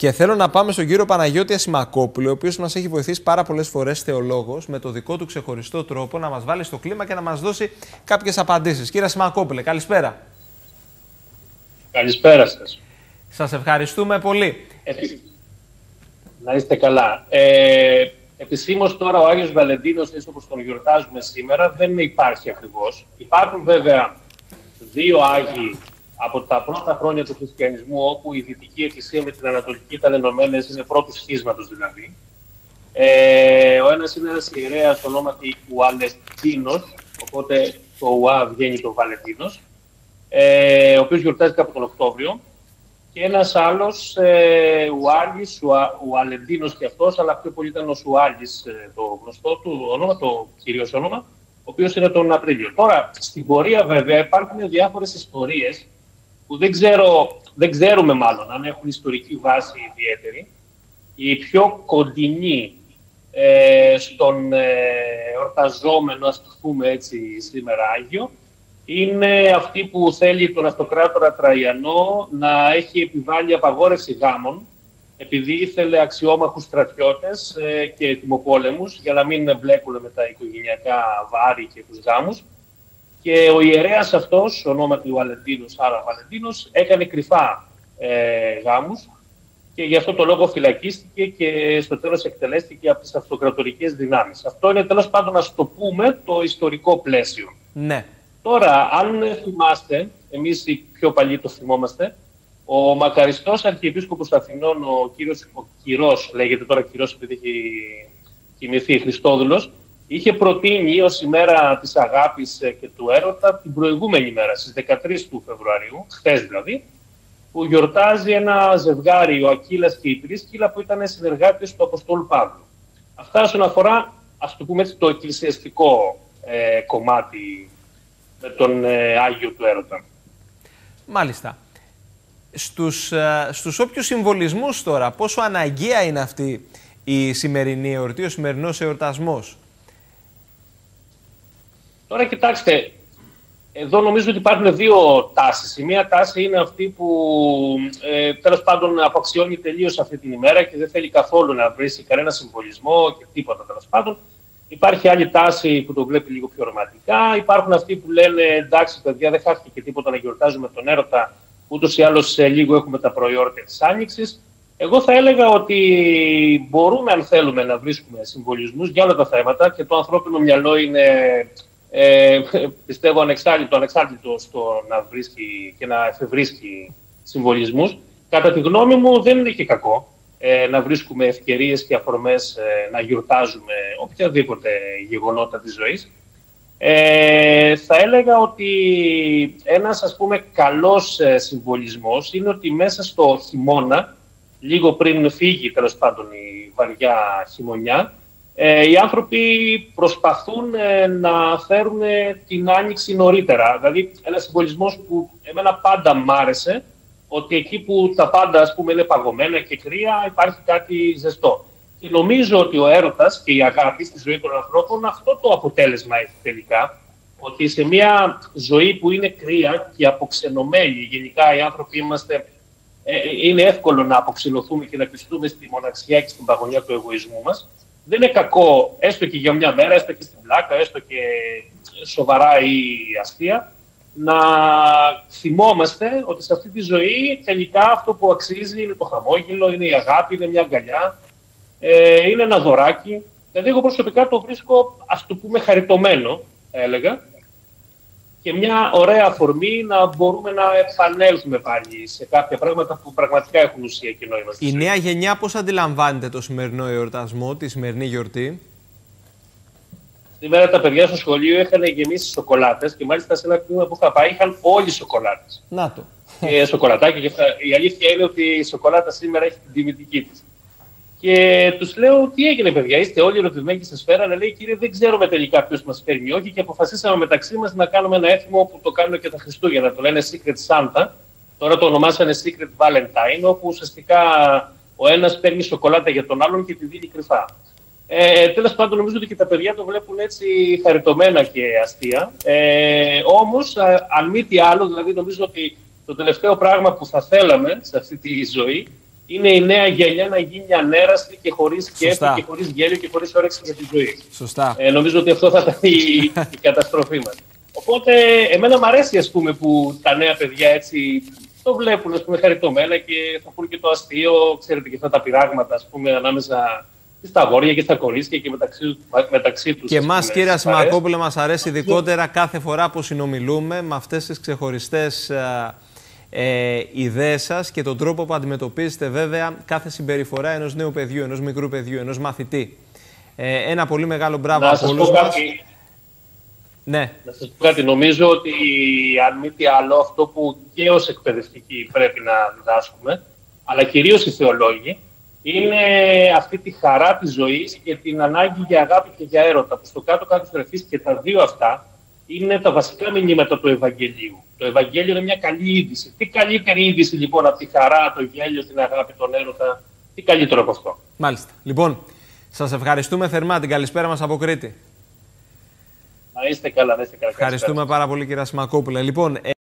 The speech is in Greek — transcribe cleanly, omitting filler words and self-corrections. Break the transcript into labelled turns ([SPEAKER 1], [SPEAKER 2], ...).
[SPEAKER 1] Και θέλω να πάμε στον κύριο Παναγιώτη Ασημακόπουλο, ο οποίος μας έχει βοηθήσει πάρα πολλές φορές, θεολόγος, με το δικό του ξεχωριστό τρόπο να μας βάλει στο κλίμα και να μας δώσει κάποιες απαντήσεις. Κύριε Ασημακόπουλε, καλησπέρα.
[SPEAKER 2] Καλησπέρα σας.
[SPEAKER 1] Σας ευχαριστούμε πολύ.
[SPEAKER 2] Να είστε καλά. Επισήμως τώρα ο Άγιος Βαλεντίνος, έτσι όπως τον γιορτάζουμε σήμερα, δεν υπάρχει ακριβώς. Υπάρχουν βέβαια δύο Άγιοι από τα πρώτα χρόνια του χριστιανισμού, όπου η Δυτική Εκκλησία με την Ανατολική ήταν ενωμένες, είναι πρώτου σχίσματος δηλαδή. Ο ένας είναι ένας ιερέας ονόματι Ουαλεντίνος, οπότε το Ουα βγαίνει το Βαλεντίνος, ο οποίος γιορτάζεται από τον Οκτώβριο. Και ένας άλλος, Ουάλης, Ουαλεντίνος και αυτός, αλλά πιο πολύ ήταν ο Σουάλης, το γνωστό του όνομα, το κυρίως όνομα, ο οποίος είναι τον Απρίλιο. Τώρα, στην πορεία βέβαια υπάρχουν διάφορες ιστορίες που δεν ξέρουμε μάλλον αν έχουν ιστορική βάση ιδιαίτερη. Η πιο κοντινή στον εορταζόμενο, ας το πούμε έτσι, σήμερα Άγιο, είναι αυτή που θέλει τον αυτοκράτορα Τραϊανό να έχει επιβάλει απαγόρευση γάμων, επειδή ήθελε αξιόμαχους στρατιώτες και τιμοπόλεμους για να μην μπλέκουν με τα οικογενειακά βάρη και τους γάμους. Και ο ιερέας αυτός, ονόματι Βαλεντίνος, άρα Βαλεντίνος, έκανε κρυφά γάμους και γι' αυτό το λόγο φυλακίστηκε και στο τέλος εκτελέστηκε από τις αυτοκρατορικές δυνάμεις. Αυτό είναι τέλος πάντων, να το πούμε, το ιστορικό πλαίσιο.
[SPEAKER 1] Ναι.
[SPEAKER 2] Τώρα, αν θυμάστε, εμείς οι πιο παλιοί το θυμόμαστε, ο μακαριστός Αρχιεπίσκοπος Αθηνών, ο Κυρός, λέγεται τώρα Κυρός επειδή έχει κοιμηθεί, Χριστόδουλος, είχε προτείνει ως ημέρα της αγάπης και του έρωτα την προηγούμενη μέρα, στις 13 του Φεβρουαρίου, χθες δηλαδή, που γιορτάζει ένα ζευγάρι, ο Ακύλας και η Πρίσκυλα, που ήταν συνεργάτες του Αποστόλου Παύλου. Αυτά όσον αφορά, ας το πούμε έτσι, το εκκλησιαστικό κομμάτι με τον Άγιο του έρωτα.
[SPEAKER 1] Μάλιστα. Στους όποιους συμβολισμούς τώρα, πόσο αναγκαία είναι αυτή η σημερινή εορτή, ο σημερινός εορτασμός?
[SPEAKER 2] Τώρα κοιτάξτε, εδώ νομίζω ότι υπάρχουν δύο τάσεις. Η μία τάση είναι αυτή που τέλος πάντων απαξιώνει τελείως αυτή την ημέρα και δεν θέλει καθόλου να βρει κανένα συμβολισμό και τίποτα τέλος πάντων. Υπάρχει άλλη τάση που το βλέπει λίγο πιο ρομαντικά. Υπάρχουν αυτοί που λένε εντάξει, παιδιά, δεν χάθηκε και τίποτα να γιορτάζουμε τον έρωτα. Ούτως ή άλλως σε λίγο έχουμε τα προϊόντα της Άνοιξης. Εγώ θα έλεγα ότι μπορούμε, αν θέλουμε, να βρίσκουμε συμβολισμούς για όλα τα θέματα και το ανθρώπινο μυαλό είναι, πιστεύω, ανεξάρτητο στο να βρίσκει και να εφευρίσκει συμβολισμούς. Κατά τη γνώμη μου, δεν είναι και κακό να βρίσκουμε ευκαιρίες και αφορμές να γιορτάζουμε οποιαδήποτε γεγονότα της ζωής. Θα έλεγα ότι ένας, ας πούμε, καλός συμβολισμός είναι ότι μέσα στο χειμώνα, λίγο πριν φύγει τέλος πάντων η βαριά χειμωνιά, οι άνθρωποι προσπαθούν να φέρουν την Άνοιξη νωρίτερα. Δηλαδή, ένας συμβολισμός που εμένα πάντα μ' άρεσε, ότι εκεί που τα πάντα, ας πούμε, είναι παγωμένα και κρύα, υπάρχει κάτι ζεστό. Και νομίζω ότι ο έρωτας και η αγάπη στη ζωή των ανθρώπων αυτό το αποτέλεσμα έχει τελικά. Ότι σε μια ζωή που είναι κρύα και αποξενωμένη, γενικά οι άνθρωποι είναι εύκολο να αποξενωθούμε και να πιστούμε στη μοναξιά και στην παγωνιά του εγωισμού μας. Δεν είναι κακό, έστω και για μια μέρα, έστω και στην πλάκα, έστω και σοβαρά ή αστεία, να θυμόμαστε ότι σε αυτή τη ζωή τελικά αυτό που αξίζει είναι το χαμόγελο, είναι η αγάπη, είναι μια αγκαλιά, είναι ένα δωράκι. Δηλαδή, εγώ προσωπικά το βρίσκω, ας το πούμε, χαριτωμένο, έλεγα, και μια ωραία αφορμή να μπορούμε να επανέλθουμε πάλι σε κάποια πράγματα που πραγματικά έχουν ουσία και νόημα.
[SPEAKER 1] Η νέα γενιά πώς αντιλαμβάνεται το σημερινό εορτασμό, τη σημερινή γιορτή?
[SPEAKER 2] Σήμερα τα παιδιά στο σχολείο είχαν γεμίσει σοκολάτες και μάλιστα σε ένα τμήμα που είχα πάει είχαν όλοι σοκολάτες.
[SPEAKER 1] Να το.
[SPEAKER 2] Και σοκολατάκια και αυτά. Η αλήθεια είναι ότι η σοκολάτα σήμερα έχει την τιμητική της. Και τους λέω, τι έγινε, παιδιά, είστε όλοι ερωτημένοι και σας φέρανε? Λέει, κύριε, δεν ξέρουμε τελικά ποιος μας φέρνει, όχι, και αποφασίσαμε μεταξύ μας να κάνουμε ένα έθιμο που το κάνουν και τα Χριστούγεννα. Το λένε Secret Santa. Τώρα το ονομάσανε Secret Valentine, όπου ουσιαστικά ο ένας παίρνει σοκολάτα για τον άλλον και τη δίνει κρυφά. Τέλος πάντων, νομίζω ότι και τα παιδιά το βλέπουν έτσι χαριτωμένα και αστεία. Όμως, αν μη τι άλλο, δηλαδή, νομίζω ότι το τελευταίο πράγμα που θα θέλαμε σε αυτή τη ζωή είναι η νέα γενιά να γίνει ανέραστη και χωρίς σκέφτη και χωρίς γέλιο και χωρίς όρεξη για τη ζωή.
[SPEAKER 1] Σωστά.
[SPEAKER 2] Νομίζω ότι αυτό θα ήταν η καταστροφή μας. Οπότε, εμένα μου αρέσει, ας πούμε, που τα νέα παιδιά έτσι το βλέπουν, ας πούμε, χαριτωμένα και θα πούν και το αστείο, ξέρετε, και αυτά τα πειράγματα, ας πούμε, ανάμεσα στα αγόρια και στα κορίτσια και μεταξύ τους.
[SPEAKER 1] Και εμάς, κύριε Ασημακόπουλε, μας αρέσει ειδικότερα κάθε φορά που συνομιλούμε με αυτές τις ξεχωριστές ιδέες σας και τον τρόπο που αντιμετωπίζετε βέβαια κάθε συμπεριφορά ενός νέου παιδιού, ενός μικρού παιδιού, ενός μαθητή. Ένα πολύ μεγάλο μπράβο από όλους μας. Ναι.
[SPEAKER 2] Να σας πω κάτι. Νομίζω ότι αν μη τι άλλο, αυτό που και ως εκπαιδευτικοί πρέπει να διδάσκουμε, αλλά κυρίως οι θεολόγοι, είναι αυτή τη χαρά της ζωής και την ανάγκη για αγάπη και για έρωτα, που στο κάτω-κάτω στρεφής και τα δύο αυτά είναι τα βασικά μηνύματα του Ευαγγελίου. Το Ευαγγέλιο είναι μια καλή είδηση. Τι καλύτερη είδηση λοιπόν από τη χαρά, το γέλιο, την αγάπη, τον έρωτα, τι καλύτερο από αυτό.
[SPEAKER 1] Μάλιστα. Λοιπόν, σας ευχαριστούμε θερμά. Την καλησπέρα μας από Κρήτη.
[SPEAKER 2] Να είστε καλά, να είστε καλά.
[SPEAKER 1] Ευχαριστούμε πάρα πολύ, κύριε Ασημακόπουλε. Λοιπόν,